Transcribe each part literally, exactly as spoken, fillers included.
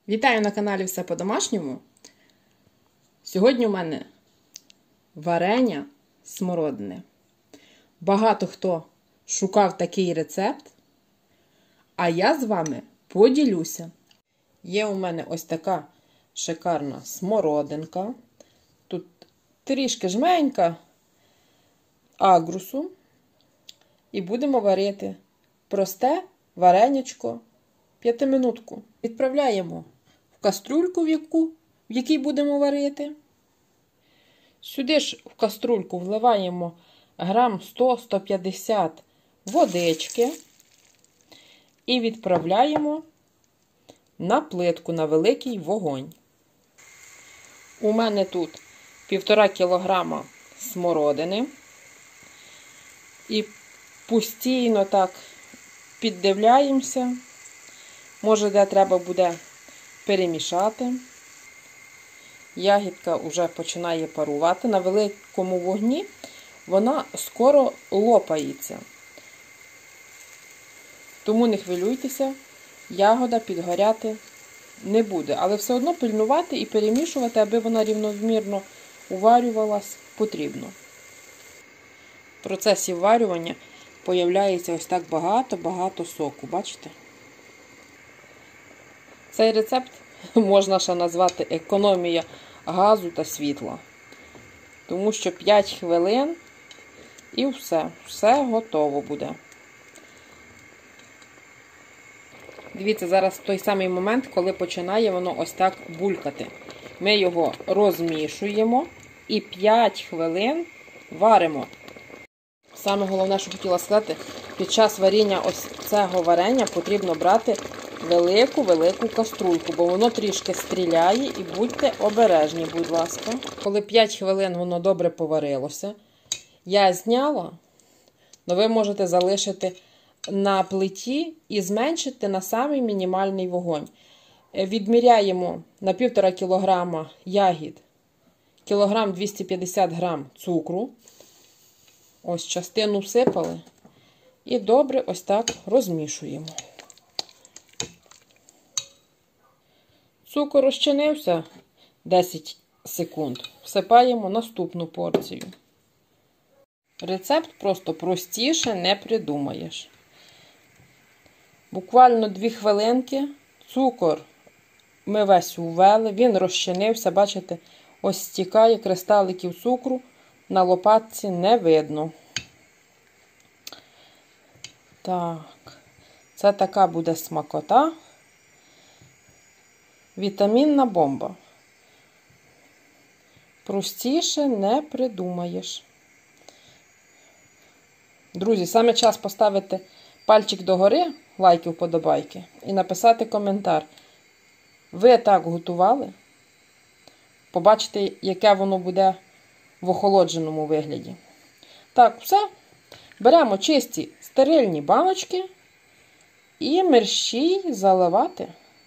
Вітаю на каналі Все по-домашньому. Сьогодні у мене варення смородине. Багато хто шукав такий рецепт, а я з вами поділюся. Є у мене ось така шикарна смородинка. Тут трішки жменька агрусу. І будемо варити просте варенячко п'ятиминутку. Відправляємо в каструльку, в, яку, в якій будемо варити. Сюди ж в каструльку вливаємо грам сто - сто п'ятдесят водички і відправляємо на плитку, на великий вогонь. У мене тут півтора кілограма смородини. І постійно так піддивляємося. Може, де треба буде перемішати. Ягідка вже починає парувати. На великому вогні вона скоро лопається. Тому не хвилюйтеся, ягода підгоряти не буде. Але все одно пильнувати і перемішувати, аби вона рівномірно уварювалась, потрібно. В процесі варювання появляється ось так багато-багато соку. Бачите? Цей рецепт можна ще назвати економія газу та світла. Тому що п'ять хвилин і все. Все готово буде. Дивіться, зараз той самий момент, коли починає воно ось так булькати. Ми його розмішуємо і п'ять хвилин варимо. Саме головне, що хотіла сказати, під час варіння ось цього варення потрібно брати велику-велику каструльку, бо воно трішки стріляє і будьте обережні, будь ласка. Коли п'ять хвилин воно добре поварилося, я зняла, але ви можете залишити на плиті і зменшити на самий мінімальний вогонь. Відміряємо на півтора кілограма ягід, кілограм двісті п'ятдесят грам цукру. Ось частину всипали і добре ось так розмішуємо. Цукор розчинився десять секунд. Всипаємо наступну порцію. Рецепт просто простіше не придумаєш. Буквально дві хвилинки. Цукор ми весь ввели, він розчинився. Бачите, ось стікає, кристаликів цукру на лопатці не видно. Так, це така буде смакота. Вітамінна бомба. Простіше не придумаєш. Друзі, саме час поставити пальчик догори, лайки, вподобайки, і написати коментар. Ви так готували? Побачите, яке воно буде в охолодженому вигляді. Так, все. Беремо чисті стерильні баночки і мерщій заливати.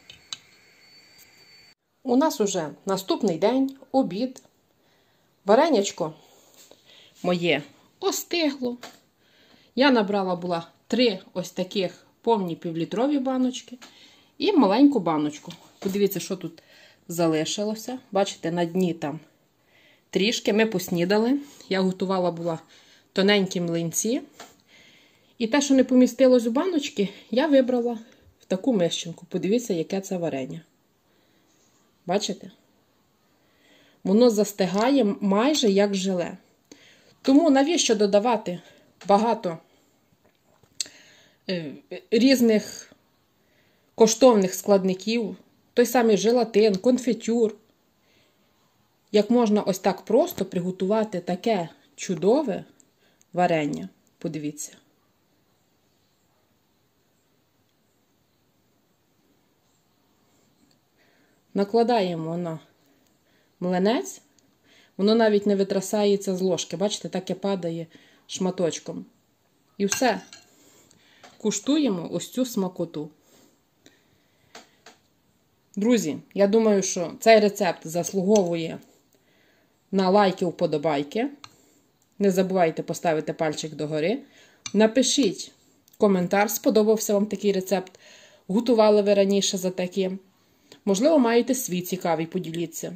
У нас уже наступний день, обід. Варенячко моє остигло. Я набрала була три ось таких повні півлітрові баночки і маленьку баночку. Подивіться, що тут залишилося. Бачите, на дні там трішки. Ми поснідали. Я готувала була тоненькі млинці. І те, що не помістилось у баночки, я вибрала в таку мисчинку. Подивіться, яке це варення. Бачите? Воно застигає майже як желе. Тому навіщо додавати багато е, різних коштовних складників, той самий желатин, конфітюр. Як можна ось так просто приготувати таке чудове варення. Подивіться. Накладаємо на млинець. Воно навіть не витрасається з ложки. Бачите, таке падає шматочком. І все. Куштуємо ось цю смакоту. Друзі, я думаю, що цей рецепт заслуговує на лайки, вподобайки. Не забувайте поставити пальчик догори. Напишіть коментар, сподобався вам такий рецепт. Готували ви раніше за таким. Можливо, маєте свій цікавий, поділіться.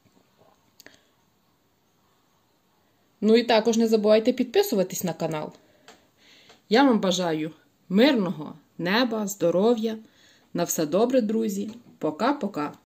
Ну і також не забувайте підписуватись на канал. Я вам бажаю мирного неба, здоров'я. На все добре, друзі. Пока-пока.